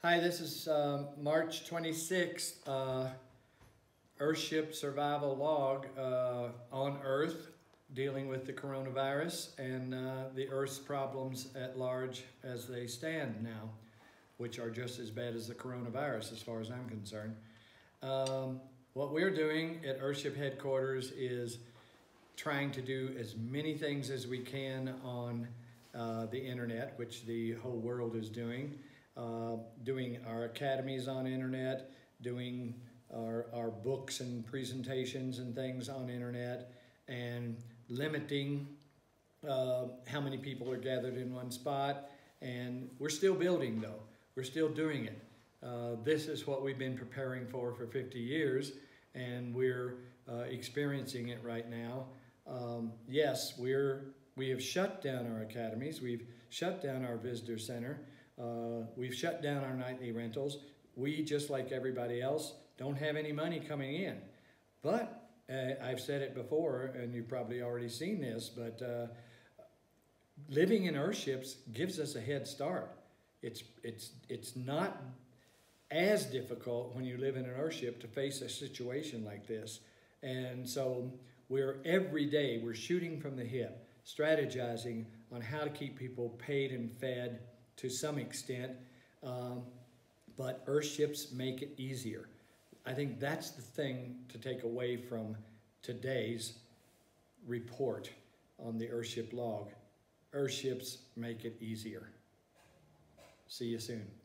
Hi, this is March 26th, Earthship survival log on Earth, dealing with the coronavirus and the Earth's problems at large as they stand now, which are just as bad as the coronavirus as far as I'm concerned. What we're doing at Earthship headquarters is trying to do as many things as we can on the internet, which the whole world is doing. Doing our academies on internet, doing our books and presentations and things on internet, and limiting how many people are gathered in one spot. And we're still building though. We're still doing it. This is what we've been preparing for 50 years, and we're experiencing it right now. Yes, we have shut down our academies. We've shut down our visitor center. We've shut down our nightly rentals. We, just like everybody else, don't have any money coming in. But I've said it before, and you've probably already seen this, but living in Earthships gives us a head start. It's not as difficult when you live in an Earthship to face a situation like this. And so every day we're shooting from the hip, strategizing on how to keep people paid and fed to some extent, but Earthships make it easier. I think that's the thing to take away from today's report on the Earthship log. Earthships make it easier. See you soon.